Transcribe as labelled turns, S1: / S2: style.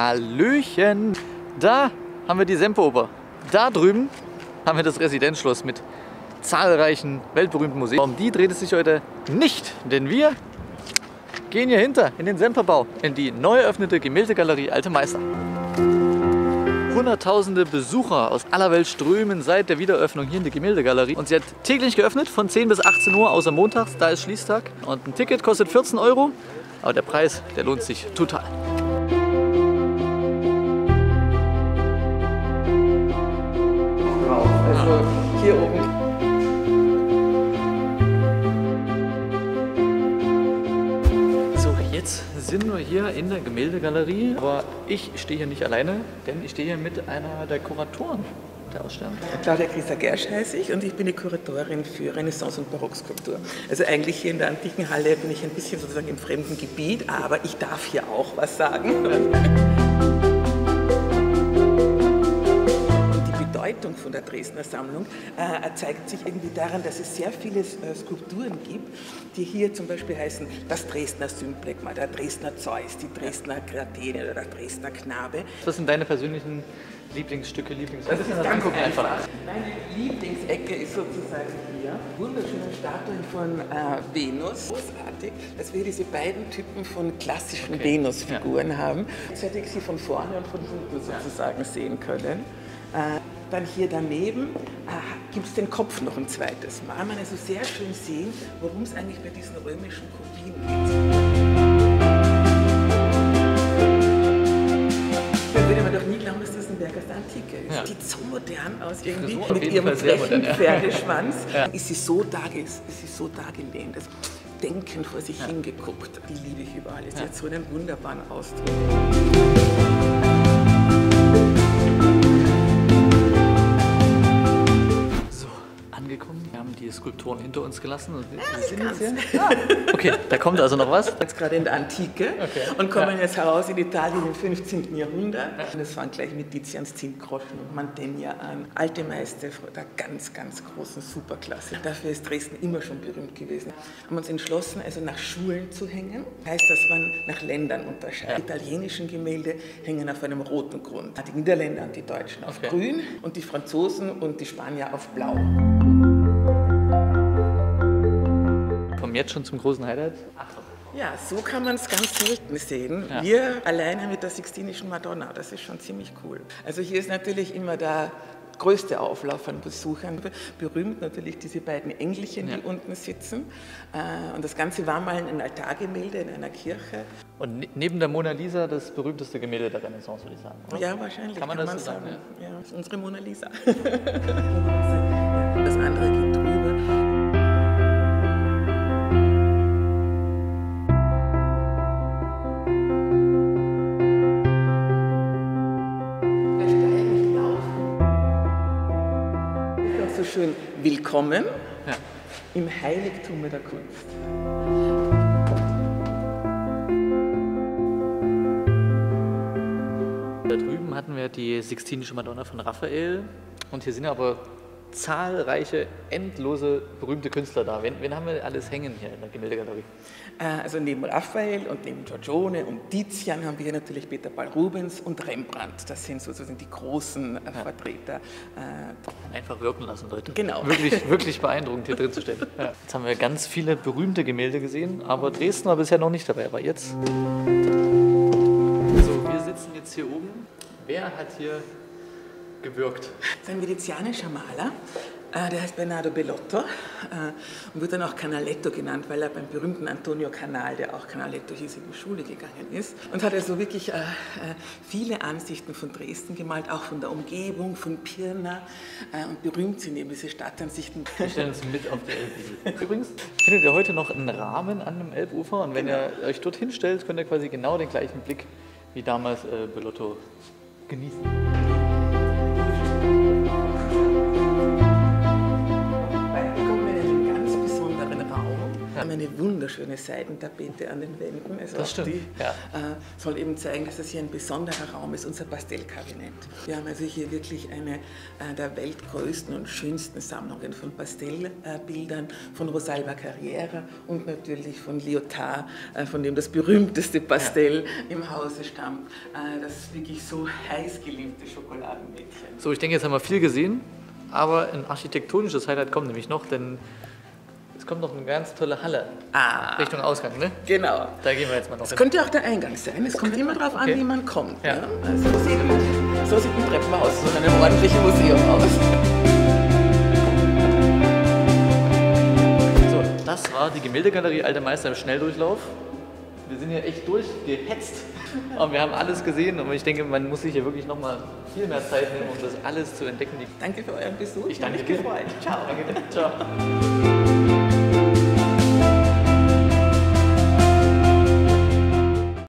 S1: Hallöchen! Da haben wir die Semperoper. Da drüben haben wir das Residenzschloss mit zahlreichen weltberühmten Museen. Um die dreht es sich heute nicht, denn wir gehen hier hinter in den Semperbau, in die neu eröffnete Gemäldegalerie Alte Meister. Hunderttausende Besucher aus aller Welt strömen seit der Wiedereröffnung hier in die Gemäldegalerie. Und sie hat täglich geöffnet, von 10 bis 18 Uhr, außer montags, da ist Schließtag. Und ein Ticket kostet 14 €, aber der Preis, der lohnt sich total.
S2: Also hier oben.
S1: So, jetzt sind wir hier in der Gemäldegalerie, aber ich stehe hier nicht alleine, denn ich stehe hier mit einer der Kuratoren der Ausstellung.
S2: Claudia Grieser-Gersch heiße ich und ich bin die Kuratorin für Renaissance- und Barockskulptur. Also eigentlich hier in der antiken Halle bin ich ein bisschen sozusagen im fremden Gebiet, aber ich darf hier auch was sagen. Die Bedeutung von der Dresdner Sammlung zeigt sich irgendwie daran, dass es sehr viele Skulpturen gibt, die hier zum Beispiel heißen das Dresdner Symplegma, der Dresdner Zeus, die Dresdner Krathene oder der Dresdner Knabe.
S1: Was sind deine persönlichen Lieblingsstücke,
S2: Das ist ganz einfach. Meine Lieblingsecke ist sozusagen hier. Wunderschöne Statuen von Venus. Großartig, dass wir diese beiden Typen von klassischen Venus-Figuren haben, dass ich sie von vorne und von hinten sozusagen sehen können. Dann hier daneben gibt es den Kopf noch ein zweites Mal. Man also sehr schön sehen, worum es eigentlich bei diesen römischen Kopien geht. Da würde man doch nie glauben, dass das ein Werk aus der Antike ist.
S1: Ja.
S2: Sieht so modern aus irgendwie,
S1: Frisur
S2: mit ihrem frechen
S1: modern,
S2: Pferdeschwanz.
S1: Ja.
S2: Ist sie so dargelehnt, das Denken vor sich hingeguckt. Die liebe ich überall. Sie hat so einen wunderbaren Ausdruck.
S1: Angekommen. Wir haben die Skulpturen hinter uns gelassen. Und wir sind jetzt hier. Okay, da kommt also noch was.
S2: Jetzt gerade in der Antike und kommen jetzt heraus in Italien im 15. Jahrhundert. Und es fangen gleich mit Tizians Zinngroschen und Mantegna an. Alte Meister der ganz, ganz großen Superklasse. Dafür ist Dresden immer schon berühmt gewesen. Haben uns entschlossen, also nach Schulen zu hängen. Heißt, dass man nach Ländern unterscheidet. Die italienischen Gemälde hängen auf einem roten Grund. Die Niederländer und die Deutschen auf grün und die Franzosen und die Spanier auf blau.
S1: Kommen jetzt schon zum großen Highlight. Achtung.
S2: Ja, so kann man es ganz selten sehen.
S1: Ja.
S2: Wir alleine mit der Sixtinischen Madonna, das ist schon ziemlich cool. Also hier ist natürlich immer der größte Auflauf an Besuchern. Berühmt natürlich diese beiden Engelchen, die unten sitzen. Und das Ganze war mal ein Altargemälde in einer Kirche.
S1: Und neben der Mona Lisa das berühmteste Gemälde der Renaissance, würde ich sagen. Oder?
S2: Ja, wahrscheinlich.
S1: Kann man das so sagen?
S2: Ja, das ist unsere Mona Lisa. Das andere geht drüber. So schön willkommen im Heiligtum der Kunst.
S1: Da drüben hatten wir die Sixtinische Madonna von Raphael und hier sind aber zahlreiche, endlose, berühmte Künstler da. Wen haben wir alles hängen hier in der Gemäldegalerie?
S2: Also neben Raphael und neben Giorgione und Tizian haben wir hier natürlich Peter Paul Rubens und Rembrandt. Das sind sozusagen die großen Vertreter.
S1: Einfach wirken lassen, Leute.
S2: Genau.
S1: Wirklich, wirklich beeindruckend, hier drin zu stehen. Ja. Jetzt haben wir ganz viele berühmte Gemälde gesehen, aber Dresden war bisher noch nicht dabei. Aber jetzt... So, wir sitzen jetzt hier oben. Wer hat hier gewirkt?
S2: Das ist ein venezianischer Maler, der heißt Bernardo Bellotto und wird dann auch Canaletto genannt, weil er beim berühmten Antonio Canal, der auch Canaletto hieß, in die Schule gegangen ist. Und hat also wirklich viele Ansichten von Dresden gemalt, auch von der Umgebung, von Pirna. Und berühmt sind eben diese Stadtansichten.
S1: Wir stellen uns mit auf die Elbe. Übrigens findet ihr heute noch einen Rahmen an dem Elbufer und wenn ihr euch dorthin stellt, könnt ihr quasi genau den gleichen Blick wie damals Bellotto genießen. kann.
S2: Wir haben eine wunderschöne Seidentapete an den Wänden. Also
S1: Das stimmt,
S2: die
S1: ja.
S2: soll eben zeigen, dass das hier ein besonderer Raum ist, unser Pastellkabinett. Wir haben also hier wirklich eine der weltgrößten und schönsten Sammlungen von Pastellbildern von Rosalba Carriera und natürlich von Lyotard, von dem das berühmteste Pastell im Hause stammt. Das wirklich so heiß geliebte Schokoladenmädchen.
S1: So, ich denke, jetzt haben wir viel gesehen, aber ein architektonisches Highlight kommt nämlich noch, denn es kommt noch eine ganz tolle Halle Richtung Ausgang, ne?
S2: Genau.
S1: Da gehen wir jetzt mal noch
S2: Das
S1: hin.
S2: könnte auch der Eingang sein. Es kommt immer darauf an,
S1: Okay.
S2: wie man kommt.
S1: Ja.
S2: Ja? Also so sieht ein Treppenhaus von einem ordentlichen Museum aus.
S1: So, das war die Gemäldegalerie Alte Meister im Schnelldurchlauf. Wir sind hier echt durchgehetzt und wir haben alles gesehen und ich denke, man muss sich hier wirklich noch mal viel mehr Zeit nehmen, um das alles zu entdecken.
S2: Danke für euren Besuch.
S1: Ich danke
S2: mich
S1: dir.
S2: gefreut. Ciao.
S1: Danke dir. Ciao.